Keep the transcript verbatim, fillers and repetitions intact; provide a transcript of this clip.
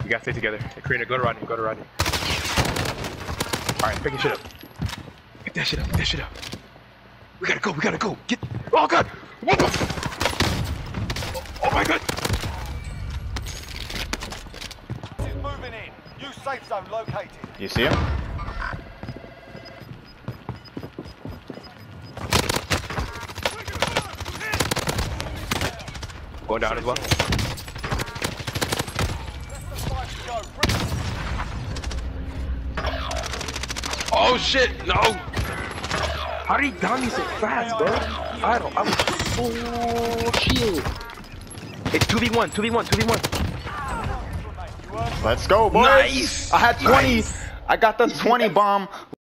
We gotta stay together. Create a go to Rodney, go to Rodney. Alright, pick your shit up. Pick that shit up, pick that shit up. We gotta go, we gotta go. Get. Oh god! What the? Oh, oh my god! Moving in. New safe zone located. You see him? Going down as well. Oh shit! No! How did he down me so fast, bro? I don't. I was. Oh shit! It's two v one, two v one, two v one. Let's go, boys! Nice! I had twenty. Nice. I got the twenty bomb.